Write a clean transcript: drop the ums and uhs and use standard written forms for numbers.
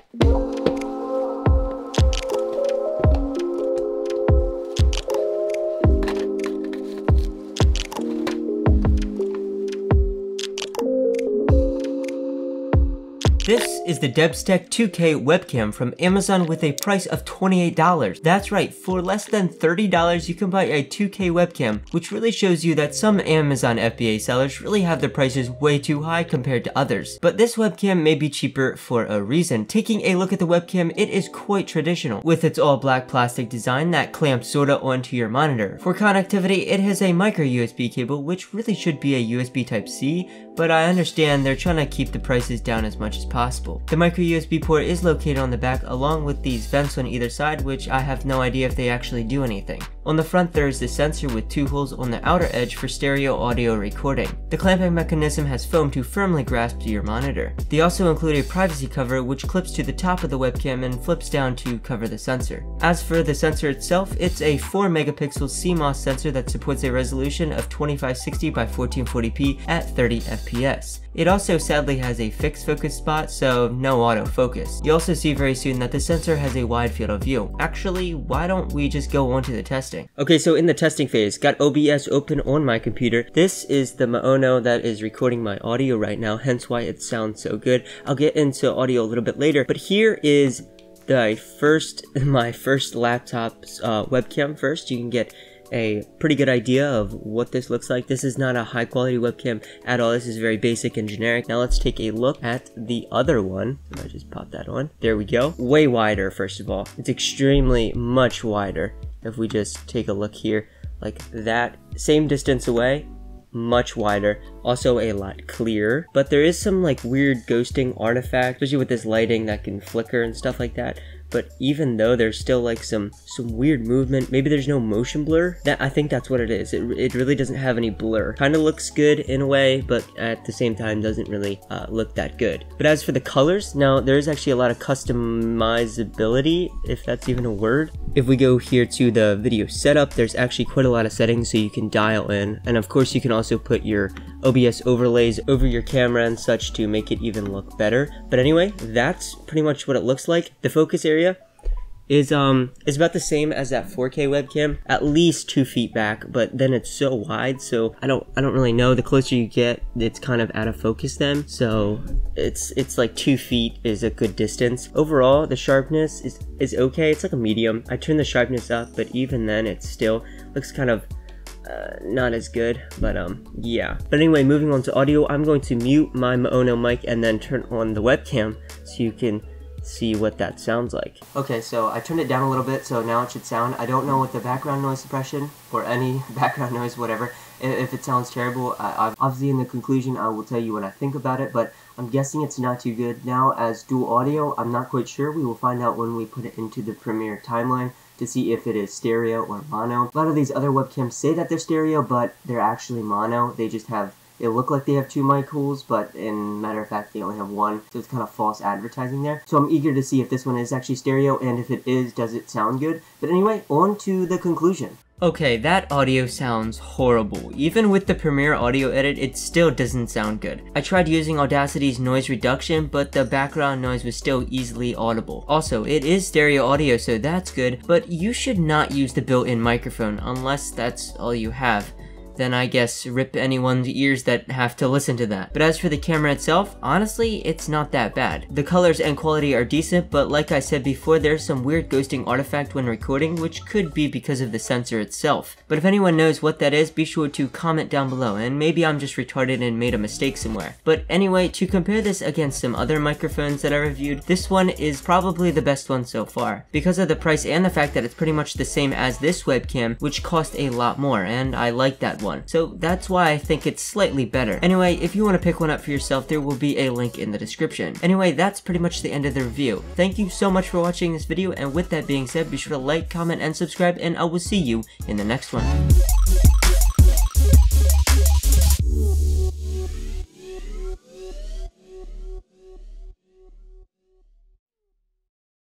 This is the Debstech 2K webcam from Amazon with a price of $28. That's right, for less than $30 you can buy a 2K webcam, which really shows you that some Amazon FBA sellers really have their prices way too high compared to others. But this webcam may be cheaper for a reason. Taking a look at the webcam, it is quite traditional, with its all black plastic design that clamps sorta onto your monitor. For connectivity, it has a micro USB cable, which really should be a USB Type-C, but I understand they're trying to keep the prices down as much as possible. The micro USB port is located on the back along with these vents on either side, which I have no idea if they actually do anything. On the front there is the sensor with two holes on the outer edge for stereo audio recording. The clamping mechanism has foam to firmly grasp your monitor. They also include a privacy cover which clips to the top of the webcam and flips down to cover the sensor. As for the sensor itself, it's a 4 megapixel CMOS sensor that supports a resolution of 2560 by 1440p at 30 FPS. It also sadly has a fixed focus spot, so no autofocus. You'll also see very soon that the sensor has a wide field of view. Actually, why don't we just go on to the testing? Okay, so in the testing phase, got OBS open on my computer. This is the Maono that is recording my audio right now, hence why it sounds so good. I'll get into audio a little bit later, but here is my first laptop's webcam first. You can get a pretty good idea of what this looks like. This is not a high quality webcam at all. This is very basic and generic. Now let's take a look at the other one. If I just pop that on. There we go. Way wider, first of all. It's extremely much wider. If we just take a look here, like that, same distance away, much wider, also a lot clearer, but there is some like weird ghosting artifact, especially with this lighting that can flicker and stuff like that. But even though there's still like some weird movement, maybe there's no motion blur, that I think that's what it is. It really doesn't have any blur. Kind of looks good in a way, but at the same time doesn't really look that good. But as for the colors, now there is actually a lot of customizability, if that's even a word. If we go here to the video setup, there's actually quite a lot of settings so you can dial in, and of course you can also put your OBS overlays over your camera and such to make it even look better. But anyway, that's pretty much what it looks like. The focus area is about the same as that 4K webcam, at least 2 feet back, but then it's so wide, so I don't really know. The closer you get, it's kind of out of focus then, so it's like 2 feet is a good distance. Overall, the sharpness is okay. It's like a medium. I turned the sharpness up, but even then it still looks kind of not as good, but yeah. But anyway, moving on to audio, I'm going to mute my Maono mic and then turn on the webcam so you can see what that sounds like. Okay, so I turned it down a little bit, so now it should sound, I don't know what the background noise suppression or any background noise, whatever, if it sounds terrible. Obviously in the conclusion I will tell you what I think about it, but I'm guessing it's not too good. Now as dual audio, I'm not quite sure. We will find out when we put it into the Premiere timeline to see if it is stereo or mono. A lot of these other webcams say that they're stereo, but they're actually mono. They just have, it look like they have 2 mic holes, but in matter of fact they only have 1, so it's kind of false advertising there. So I'm eager to see if this one is actually stereo, and if it is, does it sound good? But anyway, on to the conclusion. Okay, that audio sounds horrible. Even with the Premiere audio edit, it still doesn't sound good. I tried using Audacity's noise reduction, but the background noise was still easily audible. Also, it is stereo audio, so that's good, but you should not use the built-in microphone unless that's all you have. Then I guess rip anyone's ears that have to listen to that. But as for the camera itself, honestly, it's not that bad. The colors and quality are decent, but like I said before, there's some weird ghosting artifact when recording, which could be because of the sensor itself. But if anyone knows what that is, be sure to comment down below, and maybe I'm just retarded and made a mistake somewhere. But anyway, to compare this against some other microphones that I reviewed, this one is probably the best one so far, because of the price and the fact that it's pretty much the same as this webcam, which cost a lot more, and I like that one. So that's why I think it's slightly better. Anyway, if you want to pick one up for yourself, there will be a link in the description. Anyway, that's pretty much the end of the review. Thank you so much for watching this video, and with that being said, be sure to like, comment, and subscribe, and I will see you in the next one.